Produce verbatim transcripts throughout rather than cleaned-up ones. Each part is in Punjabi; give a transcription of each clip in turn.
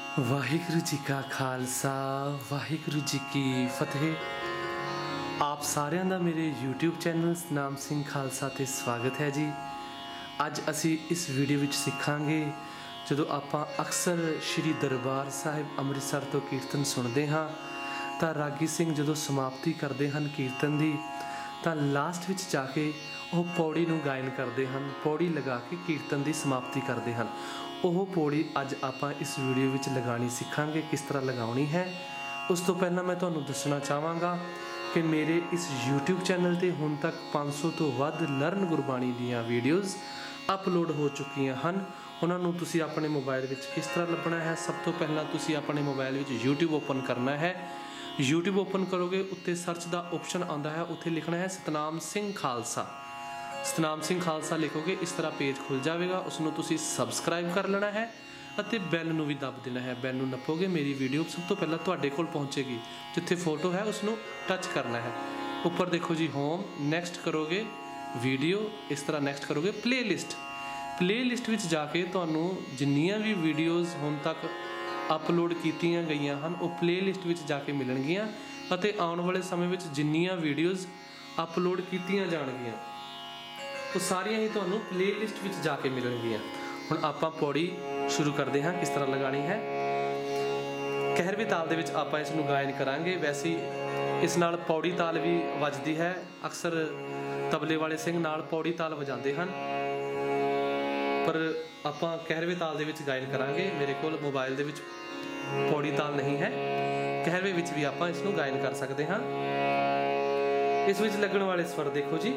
ਵਾਹਿਗੁਰੂ ਜੀ ਕਾ ਖਾਲਸਾ ਵਾਹਿਗੁਰੂ ਜੀ ਕੀ ਫਤਿਹ। ਆਪ ਸਾਰਿਆਂ ਦਾ ਮੇਰੇ YouTube ਚੈਨਲ ਸਤਨਾਮ ਸਿੰਘ ਖਾਲਸਾ ਤੇ ਸਵਾਗਤ ਹੈ ਜੀ। ਅੱਜ ਅਸੀਂ ਇਸ ਵੀਡੀਓ ਵਿੱਚ ਸਿੱਖਾਂਗੇ, ਜਦੋਂ ਆਪਾਂ ਅਕਸਰ ਸ਼੍ਰੀ ਦਰਬਾਰ ਸਾਹਿਬ ਅੰਮ੍ਰਿਤਸਰ ਤੋਂ ਕੀਰਤਨ ਸੁਣਦੇ ਹਾਂ ਤਾਂ ਰਾਗੀ ਸਿੰਘ ਜਦੋਂ ਸਮਾਪਤੀ ਕਰਦੇ ਹਨ ਕੀਰਤਨ ਦੀ ਤਾਂ ਲਾਸਟ ਵਿੱਚ ਜਾ ਕੇ ਉਹ ਪੌੜੀ ਨੂੰ ਗਾਇਨ ਕਰਦੇ ਹਨ, ਪੌੜੀ ਲਗਾ ਕੇ ਕੀਰਤਨ ਦੀ ਸਮਾਪਤੀ ਕਰਦੇ ਹਨ। ਉਹ ਪੌੜੀ ਅੱਜ ਆਪਾਂ ਇਸ ਵੀਡੀਓ ਵਿੱਚ ਲਗਾਉਣੀ ਸਿੱਖਾਂਗੇ, ਕਿਸ ਤਰ੍ਹਾਂ ਲਗਾਉਣੀ ਹੈ। ਉਸ ਤੋਂ ਪਹਿਲਾਂ ਮੈਂ ਤੁਹਾਨੂੰ ਦੱਸਣਾ ਚਾਹਾਂਗਾ ਕਿ ਮੇਰੇ ਇਸ YouTube ਚੈਨਲ 'ਤੇ ਹੁਣ ਤੱਕ ਪੰਜ ਸੌ ਤੋਂ ਵੱਧ ਲਰਨ ਗੁਰਬਾਣੀ ਦੀਆਂ ਵੀਡੀਓਜ਼ ਅਪਲੋਡ ਹੋ ਚੁੱਕੀਆਂ ਹਨ। ਉਹਨਾਂ ਨੂੰ ਤੁਸੀਂ ਆਪਣੇ ਮੋਬਾਈਲ ਵਿੱਚ ਕਿਸ ਤਰ੍ਹਾਂ ਲੱਭਣਾ ਹੈ? ਸਭ ਤੋਂ ਪਹਿਲਾਂ ਤੁਸੀਂ ਆਪਣੇ ਮੋਬਾਈਲ ਵਿੱਚ YouTube ਓਪਨ ਕਰਨਾ ਹੈ। YouTube ਓਪਨ ਕਰੋਗੇ, ਉੱਤੇ ਸਰਚ ਦਾ ਆਪਸ਼ਨ ਆਉਂਦਾ ਹੈ, ਉੱਥੇ ਲਿਖਣਾ ਹੈ ਸਤਨਾਮ ਸਿੰਘ ਖਾਲਸਾ। ਸਤਨਾਮ ਸਿੰਘ ਖਾਲਸਾ ਲਿਖੋਗੇ, ਇਸ ਤਰ੍ਹਾਂ ਪੇਜ ਖੁੱਲ੍ਹ ਜਾਵੇਗਾ। ਉਸ ਨੂੰ ਤੁਸੀਂ ਸਬਸਕ੍ਰਾਈਬ ਕਰ ਲੈਣਾ ਹੈ ਅਤੇ ਬੈਲ ਨੂੰ ਵੀ ਦੱਬ ਦੇਣਾ ਹੈ। ਬੈਲ ਨੂੰ ਨੱਪੋਗੇ, ਮੇਰੀ ਵੀਡੀਓ ਸਭ ਤੋਂ ਪਹਿਲਾਂ ਤੁਹਾਡੇ ਕੋਲ ਪਹੁੰਚੇਗੀ। ਜਿੱਥੇ ਫੋਟੋ ਹੈ ਉਸ ਨੂੰ ਟੱਚ ਕਰਨਾ ਹੈ। ਉੱਪਰ ਦੇਖੋ ਜੀ ਹੋਮ, ਨੈਕਸਟ ਕਰੋਗੇ ਵੀਡੀਓ, ਇਸ ਤਰ੍ਹਾਂ ਨੈਕਸਟ ਕਰੋਗੇ ਪਲੇਲਿਸਟ। ਪਲੇਲਿਸਟ ਵਿੱਚ ਜਾ ਕੇ ਤੁਹਾਨੂੰ ਜਿੰਨੀਆਂ ਵੀ ਵੀਡੀਓਜ਼ ਹੁਣ ਤੱਕ ਅਪਲੋਡ ਕੀਤੀਆਂ ਗਈਆਂ ਹਨ ਉਹ ਪਲੇਲਿਸਟ ਵਿੱਚ ਜਾ ਕੇ ਮਿਲਣਗੀਆਂ ਅਤੇ ਆਉਣ ਵਾਲੇ ਸਮੇਂ ਵਿੱਚ ਜਿੰਨੀਆਂ ਵੀਡੀਓਜ਼ ਅਪਲੋਡ ਕੀਤੀਆਂ ਜਾਣਗੀਆਂ ਉਹ ਸਾਰੀਆਂ ਹੀ ਤੁਹਾਨੂੰ ਪਲੇਲਿਸਟ ਵਿੱਚ ਜਾ ਕੇ ਮਿਲਣਗੀਆਂ। ਹੁਣ ਆਪਾਂ ਪੌੜੀ ਸ਼ੁਰੂ ਕਰਦੇ ਹਾਂ, ਕਿਸ ਤਰ੍ਹਾਂ ਲਗਾਉਣੀ ਹੈ। ਕਹਿਰਵੀ ਤਾਲ ਦੇ ਵਿੱਚ ਆਪਾਂ ਇਸ ਨੂੰ ਗਾਇਨ ਕਰਾਂਗੇ। ਵੈਸੇ ਇਸ ਨਾਲ ਪੌੜੀ ਤਾਲ ਵੀ ਵੱਜਦੀ ਹੈ। ਅਕਸਰ ਤਬਲੇ ਵਾਲੇ ਸਿੰਘ ਨਾਲ ਪੌੜੀ ਤਾਲ ਵਜਾਉਂਦੇ ਹਨ, ਪਰ ਆਪਾਂ ਕਹਿਰਵੇ ਤਾਲ ਦੇ ਵਿੱਚ ਗਾਇਨ ਕਰਾਂਗੇ। ਮੇਰੇ ਕੋਲ ਮੋਬਾਈਲ ਦੇ ਵਿੱਚ ਪੌੜੀ ਤਾਲ ਨਹੀਂ ਹੈ, ਕਹਿਰਵੇ ਵਿੱਚ ਵੀ ਆਪਾਂ ਇਸ ਨੂੰ ਗਾਇਨ ਕਰ ਸਕਦੇ ਹਾਂ। ਇਸ ਵਿੱਚ ਲੱਗਣ ਵਾਲੇ ਸਵਰ ਦੇਖੋ ਜੀ,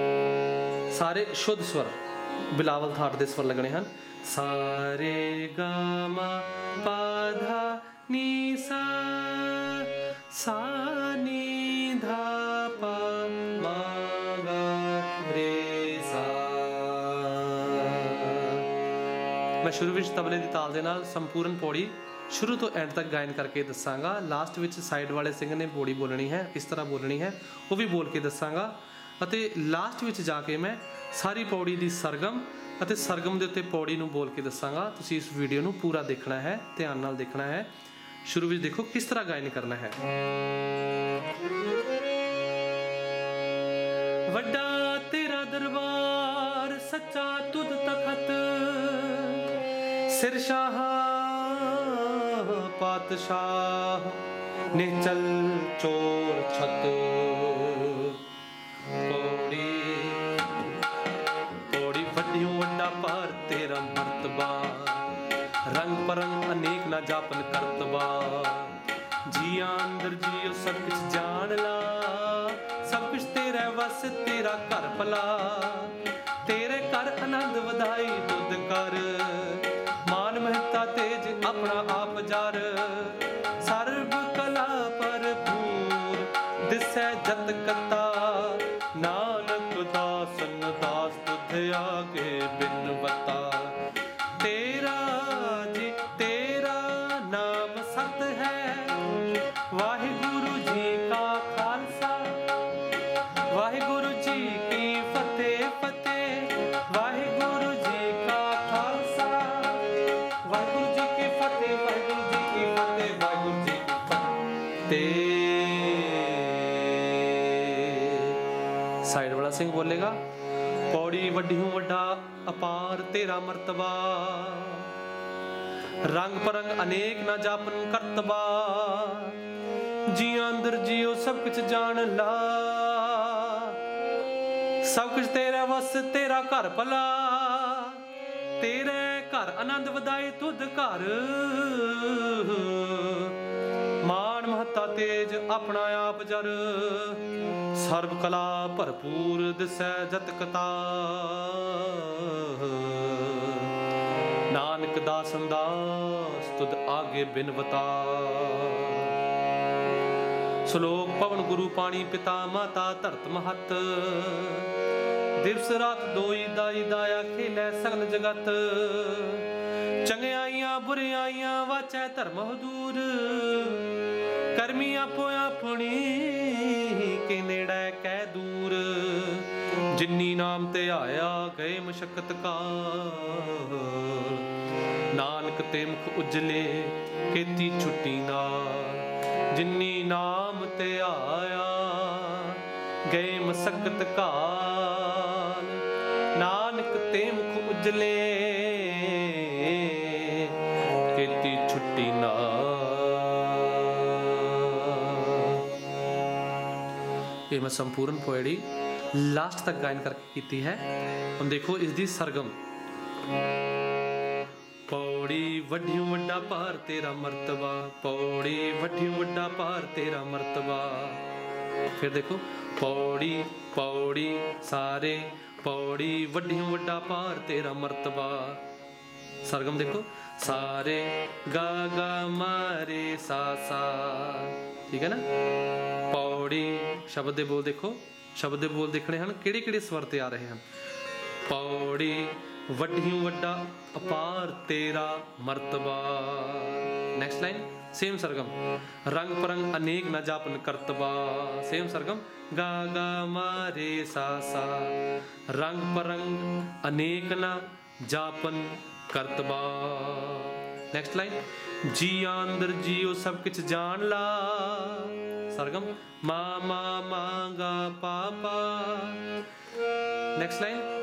ਸਾਰੇ ਸ਼ੁੱਧ ਸਵਰ, ਬਿਲਾਵਲ ਥਾਟ ਦੇ ਸਵਰ ਲੱਗਣੇ ਹਨ। ਸਾਰੇ ਗਾ ਮਾ ਪਾ ਧਾ ਨੀ ਸਾ, ਸਾ ਨੀ ਧਾ ਪਾ ਮਾ ਗਾ ਰੇ ਸਾ। ਮੈਂ ਸ਼ੁਰੂ ਵਿੱਚ ਤਬਲੇ ਦੀ ਤਾਲ ਦੇ ਨਾਲ ਸੰਪੂਰਨ ਪੌੜੀ ਸ਼ੁਰੂ ਤੋਂ ਐਂਡ ਤੱਕ ਗਾਇਨ ਕਰਕੇ ਦੱਸਾਂਗਾ। ਲਾਸਟ ਵਿੱਚ ਸਾਈਡ ਵਾਲੇ ਸਿੰਘ ਨੇ ਪੌੜੀ ਬੋਲਣੀ ਹੈ, ਕਿਸ ਤਰ੍ਹਾਂ ਬੋਲਣੀ ਹੈ ਉਹ ਵੀ ਬੋਲ ਕੇ ਦੱਸਾਂਗਾ। ਅਤੇ ਲਾਸਟ ਵਿੱਚ ਜਾ ਕੇ ਮੈਂ ਸਾਰੀ ਪੌੜੀ ਦੀ ਸਰਗਮ ਅਤੇ ਸਰਗਮ ਦੇ ਉੱਤੇ ਪੌੜੀ ਨੂੰ ਬੋਲ ਕੇ ਦੱਸਾਂਗਾ। ਤੁਸੀਂ ਇਸ ਵੀਡੀਓ ਨੂੰ ਪੂਰਾ ਦੇਖਣਾ ਹੈ, ਧਿਆਨ ਨਾਲ ਦੇਖਣਾ ਹੈ। ਸ਼ੁਰੂ ਵਿੱਚ ਦੇਖੋ ਕਿਸ ਤਰ੍ਹਾਂ ਗਾਇਨ ਕਰਨਾ ਹੈ। ਵੱਡਾ ਤੇਰਾ ਦਰਬਾਰ ਸੱਚਾ ਤੁਧ ਤਖਤ, ਸਿਰ ਸ਼ਾਹ ਪਾਤਸ਼ਾਹ ਨਿਚਲ ਚੋਰ ਛਤ। ਪਰ ਤੇਰਾ ਮਰਤਬਾ, ਰੰਗ ਪਰੰਗ ਅਨੇਕ ਨਾ ਜਾਪਨ ਕਰਤਬਾ। ਜੀਆਂ ਅੰਦਰ ਜੀਓ ਸਭ ਕੁਛ ਜਾਣ ਲਾ, ਸਭ ਕੁਛ ਤੇਰਾ ਵਸ ਤੇਰਾ ਘਰ ਭਲਾ। ਤੇਰੇ ਘਰ ਆਨੰਦ ਵਧਾਈ ਦੁੱਧ ਕਰ, ਮਾਨ ਮਹਤਾ ਤੇਜ ਆਪਣਾ ਆਪ ਜਰ। ਸਰਬ ਕਲਾ ਭਰਪੂਰ ਦਿਸੈ ਜਤ ਕਤਾ, ਨਾਨਕ ਦਾਸਨ ਦਾਸ ਤੁਧ ਆਗੇ ਬਿਨਵਤਾ। ਤੇਰਾ ਜੀ ਤੇਰਾ ਨਾਮ ਸਤ ਹੈ, ਵਾਹਿਗੁਰੂ ਜੀ ਕਾ ਖਾਲਸਾ ਵਾਹਿਗੁਰੂ ਜੀ ਕੀ ਫਤਿਹ ਫਤਿਹ। ਵਾਹਿਗੁਰੂ ਜੀ ਕਾ ਖਾਲਸਾ ਵਾਹਿਗੁਰੂ ਜੀ ਕੀ ਫਤਿਹ, ਵਾਹਿਗੁਰੂ ਜੀ ਕੀ ਫਤਿਹ, ਵਾਹਿਗੁਰੂ ਜੀ ਕੀ ਫਤਿਹ। ਸਾਈਡ ਵਾਲਾ ਸਿੰਘ ਬੋਲੇਗਾ, ਪੌੜੀ ਵੱਡੀਓਂ ਵੱਡਾ ਅਪਾਰ ਤੇਰਾ ਮਰਤਬਾ, ਰੰਗ ਪਰੰਗ ਅਨੇਕ ਨਾ ਜਾਪਨ ਕਰਤਬਾ। ਜੀਆਂ ਅੰਦਰ ਜੀਓ ਸਭ ਕੁਛ ਜਾਣ ਲਾ, ਸਭ ਕੁਛ ਤੇਰਾ ਵਸ ਤੇਰਾ ਘਰ ਭਲਾ। ਤੇਰੇ ਘਰ ਆਨੰਦ ਵਧਾਏ ਤੁਧ ਘਰ, ਮਾਨ ਮਹਤਾ ਤੇਜ ਆਪਣਾ ਆਪ ਜਰ। ਸਰਬ ਕਲਾ ਭਰਪੂਰ ਦਿਸੈ ਜਤ ਕਤਾ, ਨਾਨਕ ਦਾਸਨ ਦਾਸ ਤੁਧ ਆਗੇ ਬਿਨਵਤਾ। ਸ਼ਲੋਕ ਪਵਨ ਗੁਰੂ ਪਾਣੀ ਪਿਤਾ ਮਾਤਾ ਧਰਤ ਮਹਤ, ਦਿਵਸ ਰਾਤ ਦੋਈ ਦਾਈ ਦਾਇਆ ਖੇਲੇ ਸਗਲ ਜਗਤ। ਚੰਗਿਆਈਆਂ ਬੁਰਿਆਈਆਂ ਵਾਚੈ ਧਰਮ ਹਦੂਰ, ਕਰਮੀ ਆਪੋ ਆਪਣੀ ਕੇ ਨੇੜੇ ਕਹਿ ਦੂਰ। ਜਿਨੀ ਨਾਮ ਤੇ ਆਇਆ ਗਏ ਮਸ਼ਕਤ ਕਾਲ, ਨਾਨਕ ਤੇ ਮੁਖ ਉਜਲੇ खेती छुट्टी नाल जिन्नी नाम ते आया गए मसकत काल नानक ते मुख उजले खेती छुट्टी नाल। ये मैं संपूर्ण पोएड़ी लास्ट तक गायन करके की है। हम देखो इसकी सरगम पौड़ी वड्डियों वड्डा पार तेरा मर्तबा पौड़ी वड्डियों वड्डा पार तेरा मर्तबा। फिर देखो पौड़ी पौड़ी सारे पौड़ी वड्डियों वड्डा पार तेरा मर्तबा। सरगम देखो सारे गा गा मारे सा सा, ठीक है ना। पौड़ी शब्द दे बोल देखो, शब्द दे बोल देखने हैं किहड़े किहड़े स्वर ते आ रहे हैं। पौड़ी वड्डियों वड्डा अपार तेरा मर्तबा। नेक्स्ट लाइन सेम सरगम रंग परंग अनेक न जापन करतबा। सेम सरगम गा गा मारे सा सा रंग परंग अनेक न जापन करतबा। नेक्स्ट लाइन जिया अंदर जियो सब कुछ जान ला। सरगम मा मा मा गा पा पा। नेक्स्ट लाइन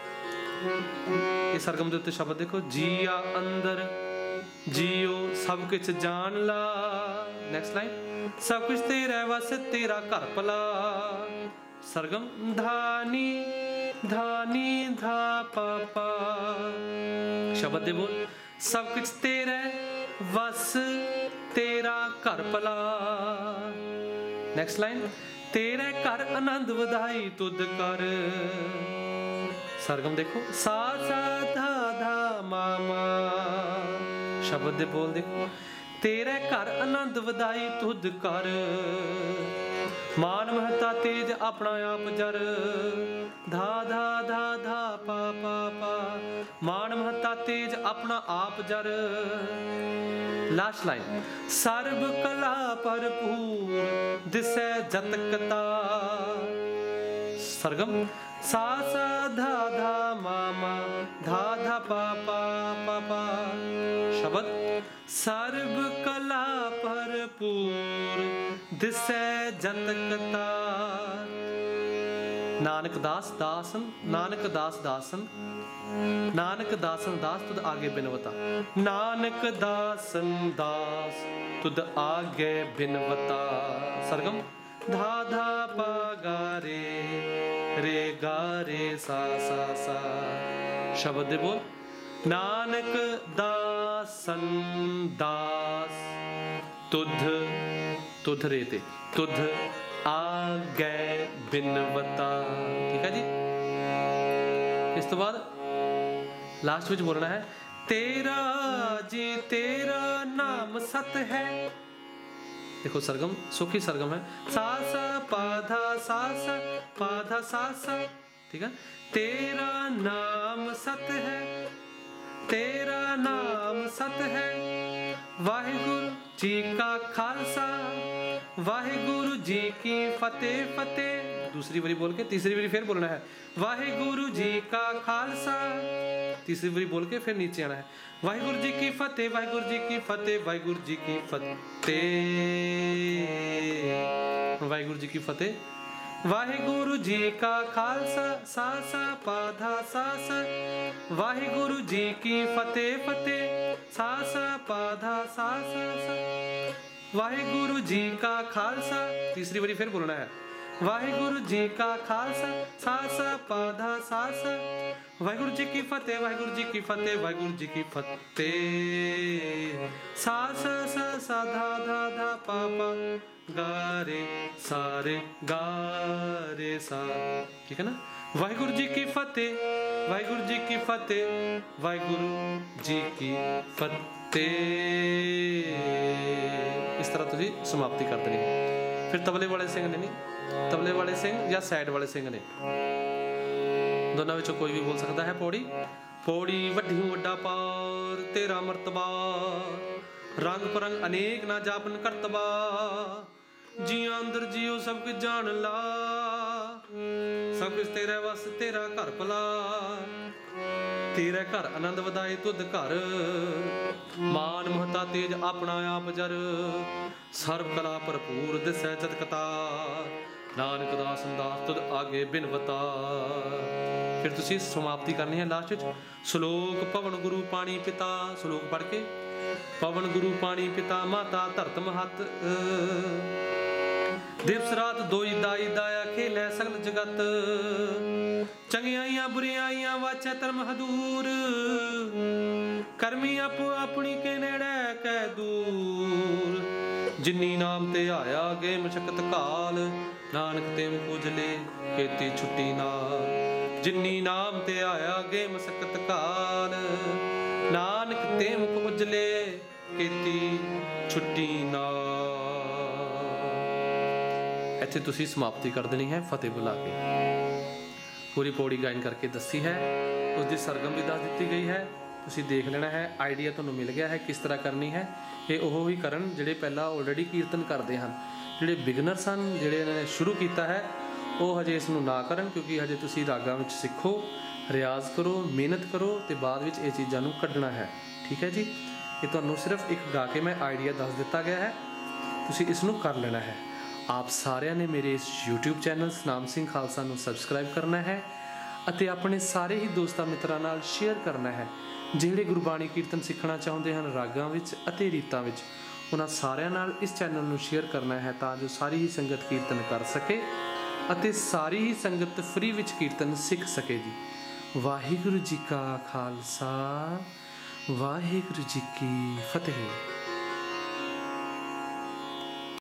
ये सरगम दे उत्ते शब्द देखो जिया अंदर जियो सब कुछ जान ला। नेक्स्ट लाइन सब कुछ तेरा वस तेरा घर भला। सरगम धानी धानी धा पा पा। शब्द दे बोल सब कुछ तेरे वस तेरा घर भला। नेक्स्ट लाइन तेरे घर आनंद वधाई तुद कर। सरगम देखो सा सा धा धा मा मा। शब्द दे बोल देखो तेरे घर आनंद वधाई तुद कर। मान महता तेज अपना आप जर धा धा धा धा पा पा पा। मान महता तेज अपना आप जर। लास्ट लाइन सर्ब कला भरपूर दिसै जतकता। सरगम सा सा धा धा मा मा धा धा पा पा पा पा। शब्द सर्ब कला भरपूर दिसै जतकता। नानक दास दासन नानक दास दासन नानक दासन दास तुद आगे बिनवता। नानक दासन दास तुद आगे बिनवता। सरगम धा धा पा गा रे रे गा रे सा सा सा। शब्द बोल नानक दासन दास तुध तुध रे ते तुध आगे बिनवता। ठीक है जी। इस तो बाद लास्ट में बोलना है तेरा जी तेरा नाम सत है। देखो सरगम सुखी सरगम है सा सा पाधा सा सा पाधा सा सा। ठीक है तेरा नाम सत है तेरा नाम सत है। वाहिगुरु जी का खालसा वाहिगुरु जी की फतेह फतेह। दूसरी बारी बोल के तीसरी बारी फिर बोलना है वाहिगुरु जी का खालसा। तीसरी बारी बोल के फिर नीचे आना है वाहिगुरु जी की फतेह वाहिगुरु जी की फतेह वाहिगुरु जी की फतेह वाहिगुरु जी की फतेह। वाहिगुरु जी का खालसा सा सा पाधा सा सा। वाहिगुरु जी की फतेह फतेह सा सा पाधा सा सा सा। वाहिगुरु जी का खालसा। तीसरी बारी फिर बोलना है वाहिगुरु जी का खालसा सा सा पाधा सा सा। वाहिगुरु जी की फतेह वाहिगुरु जी की फतेह वाहिगुरु जी की फतेह सा सा सा सा धा धा धा पा पा गा रे सारे गा रे सा। ठीक है ना। वाहिगुरु जी की फतेह वाहिगुरु जी की फतेह वाहिगुरु जी की फतेह। इस तरह तुझे समाप्ति कर देनी है। फिर तबले वाले सिंह ने नहीं तबले वाले सिंह या साइड वाले सिंह ने दोनों में कोई भी बोल सकता है। पौड़ी पौड़ी वड्ढियों वड्डा पार तेरा मर्तबा। रंग परंग अनेक ना जापन करतबा। जिया अंदर जियो सब कुछ जान ला। सब कुछ तेरे बस तेरा घर भला। तेरे घर आनंद वधाए तुध घर, मान महता तेज अपना आप जर, सर्व कला भरपूर दिसै जतकता, नानक दास दास तुध आगे बिनवता। फिर तुसी समाप्ति करनी है लास्ट विच, श्लोक पवन गुरु पानी पिता, श्लोक पढ़ के पवन गुरु पानी पिता माता धरत महत, दिवस रात दोई दाई दाया खेलै सगल जगत, चंगियाइयां बुरियाइयां वाचै धर्म हदूर, करमी आपो अपनी के नेड़े कै दूर, जिन्नी नाम ते आया गे मशक्कत काल, नानक तेम पूजले केती छुट्टी नाल, जिन्नी नाम ते आया गे मशक्कत काल, नानक तेम पूजले केती छुट्टी नाल। ਇੱਥੇ ਤੁਸੀਂ ਸਮਾਪਤੀ ਕਰ ਦੇਣੀ ਹੈ ਫਤਿਹ ਬੁਲਾ ਕੇ। ਪੂਰੀ ਪੌੜੀ ਗਾਇਨ ਕਰਕੇ ਦੱਸੀ ਹੈ, ਉਸ ਦੀ ਸਰਗਮ ਵੀ ਦੱਸ ਦਿੱਤੀ ਗਈ ਹੈ। ਤੁਸੀਂ ਦੇਖ ਲੈਣਾ ਹੈ, ਆਈਡੀਆ ਤੁਹਾਨੂੰ ਮਿਲ ਗਿਆ ਹੈ ਕਿਸ ਤਰ੍ਹਾਂ ਕਰਨੀ ਹੈ। ਇਹ ਉਹ ਹੀ ਕਰਨ ਜਿਹੜੇ ਪਹਿਲਾਂ ਆਲਰੇਡੀ ਕੀਰਤਨ ਕਰਦੇ ਹਨ। ਜਿਹੜੇ ਬਿਗਨਰ ਸਨ, ਜਿਹੜੇ ਇਹਨਾਂ ਨੇ ਸ਼ੁਰੂ ਕੀਤਾ ਹੈ, ਉਹ ਹਜੇ ਇਸ ਨੂੰ ਨਾ ਕਰਨ, ਕਿਉਂਕਿ ਹਜੇ ਤੁਸੀਂ ਰਾਗਾਂ ਵਿੱਚ ਸਿੱਖੋ, ਰਿਆਜ਼ ਕਰੋ, ਮਿਹਨਤ ਕਰੋ ਅਤੇ ਬਾਅਦ ਵਿੱਚ ਇਹ ਚੀਜ਼ਾਂ ਨੂੰ ਕੱਢਣਾ ਹੈ। ਠੀਕ ਹੈ ਜੀ। ਇਹ ਤੁਹਾਨੂੰ ਸਿਰਫ ਇੱਕ ਗਾ ਕੇ ਮੈਂ ਆਈਡੀਆ ਦੱਸ ਦਿੱਤਾ ਗਿਆ ਹੈ, ਤੁਸੀਂ ਇਸ ਨੂੰ ਕਰ ਲੈਣਾ ਹੈ। ਆਪ ਸਾਰਿਆਂ ਨੇ ਮੇਰੇ ਇਸ YouTube ਚੈਨਲ ਸਨਾਮ ਸਿੰਘ ਖਾਲਸਾ ਨੂੰ ਸਬਸਕ੍ਰਾਈਬ ਕਰਨਾ ਹੈ ਅਤੇ ਆਪਣੇ ਸਾਰੇ ਹੀ ਦੋਸਤਾਂ ਮਿੱਤਰਾਂ ਨਾਲ ਸ਼ੇਅਰ ਕਰਨਾ ਹੈ ਜਿਹੜੇ ਗੁਰਬਾਣੀ ਕੀਰਤਨ ਸਿੱਖਣਾ ਚਾਹੁੰਦੇ ਹਨ ਰਾਗਾਂ ਵਿੱਚ ਅਤੇ ਰੀਤਾਂ ਵਿੱਚ। ਉਹਨਾਂ ਸਾਰਿਆਂ ਨਾਲ ਇਸ ਚੈਨਲ ਨੂੰ ਸ਼ੇਅਰ ਕਰਨਾ ਹੈ ਤਾਂ ਜੋ ਸਾਰੀ ਹੀ ਸੰਗਤ ਕੀਰਤਨ ਕਰ ਸਕੇ ਅਤੇ ਸਾਰੀ ਹੀ ਸੰਗਤ ਫ੍ਰੀ ਵਿੱਚ ਕੀਰਤਨ ਸਿੱਖ ਸਕੇ ਜੀ। ਵਾਹਿਗੁਰੂ ਜੀ ਕਾ ਖਾਲਸਾ, ਵਾਹਿਗੁਰੂ ਜੀ ਕੀ ਫਤਿਹ।